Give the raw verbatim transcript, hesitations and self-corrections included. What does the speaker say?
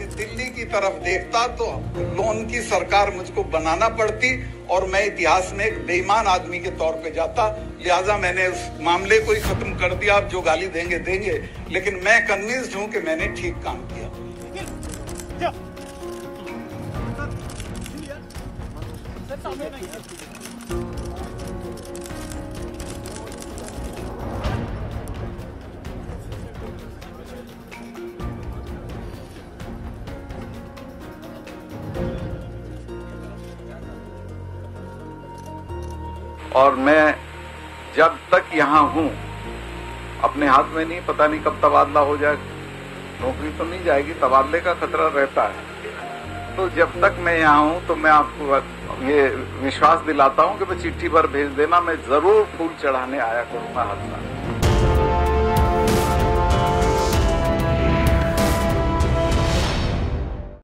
दिल्ली की तरफ देखता तो लोन की सरकार मुझको बनाना पड़ती और मैं इतिहास में एक बेईमान आदमी के तौर पे जाता। लिहाजा मैंने उस मामले को ही खत्म कर दिया। आप जो गाली देंगे देंगे, लेकिन मैं कन्विंस्ड हूं कि मैंने ठीक काम किया। और मैं जब तक यहाँ हूँ, अपने हाथ में नहीं, पता नहीं कब तबादला हो जाए। नौकरी तो नहीं जाएगी, तबादले का खतरा रहता है। तो जब तक मैं यहाँ हूँ तो मैं आपको ये विश्वास दिलाता हूँ कि मैं चिट्ठी पर भेज देना, मैं जरूर फूल चढ़ाने आया करूँगा हर साल।